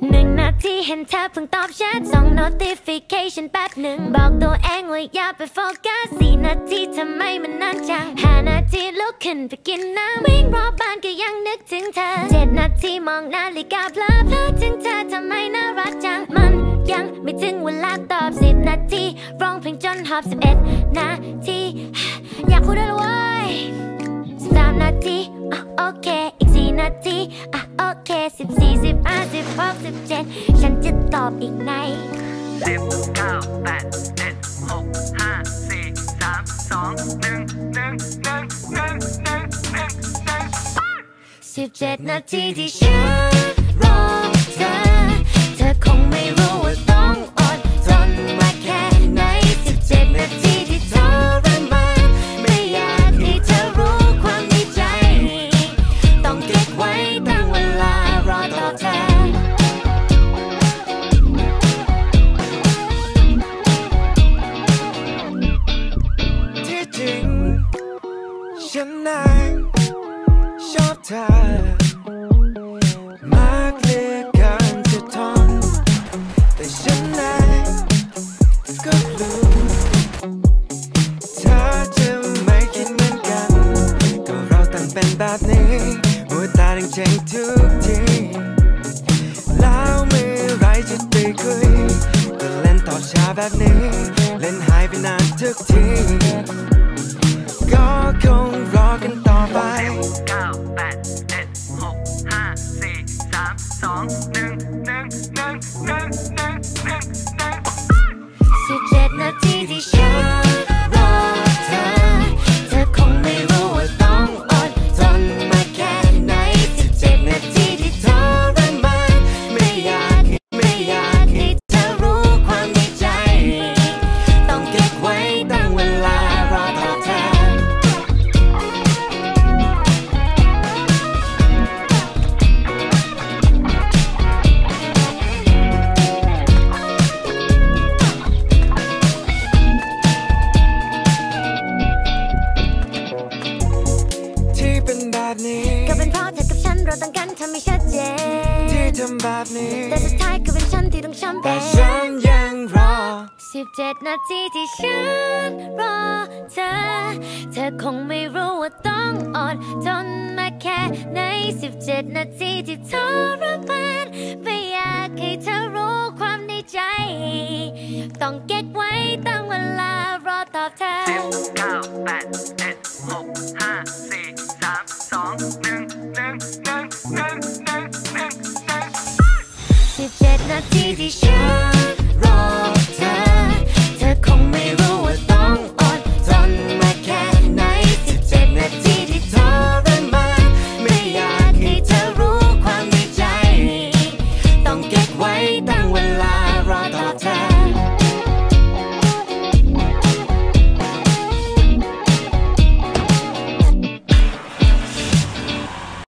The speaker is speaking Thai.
1 นาทีเห็นเธอเพิ่งตอบแชท2 notification แป๊บหนึ่งบอกตัวเองว่าอย่าไปโฟกัส4 นาทีทำไมมันนานจัง5 นาทีลุกขึ้นไปกินน้ำวิ่งรอบบ้านก็ยังนึกถึงเธอ7 นาทีมองนาฬิกาเพลิดถึงเธอทำไมน่ารักจังมันยังไม่ถึงเวลาตอบ10 นาทีร้องเพลงจนหอบ11 นาทีอยากพูดอะไรวะ3 นาทีโอเคอีก4 นาทีโอเค14 15 16 17ฉันจะตอบอีกใน10 9 8 7 6 5 4 3 2 1 17 นาทีที่ฉันรอเธอคงไม่รู้ว่าต้องอดทนมาแค่ไหน17 นาทีที่ทรมานไม่อยากให้เธอรู้ความในใจต้องเก็บไว้ตั้งเวลารอตอบแทนที่จริงฉันนั้นชอบเธอมากเหลือเกินจะทนแต่ฉันนั้นก็รู้เธอจะไม่คิดเหมือนกันก็เราต่างเป็นแบบนี้มัวตาดังเจ๊งทุกทีแล้วเมื่อไรจะได้คุยก็เล่นต่อช้าแบบนี้เล่นหายไปนานทุกทีก็คงรอกันต่อไป9 8 7 6 5 4 3 2 17 นาทีที่ฉันรอเธอคงไม่รู้ว่าต้องอดทนมาแค่ไหน17 นาทีที่ทรมานไม่อยากให้เธอรู้ความในใจต้องเก็บไว้ตั้งเวลารอตอบแทนที่เป็นแบบนี้ก็เป็นเพราะเธอกับฉันเราต่างกันทำไม่ชัดเจนที่ทำแบบนี้แต่สุดท้ายก็เป็นฉันที่ต้องช้ำแต่ฉันยังรอ 17 นาทีที่ฉันรอเธอคงไม่รู้ว่าต้องอดทนมาแค่ไหน17 นาทีที่ทรมานไม่อยากให้เธอรู้ความในใจต้องเก็บไว้ตั้งเวลารอตอบแทน 10 9 8 7 6 5 4 3 2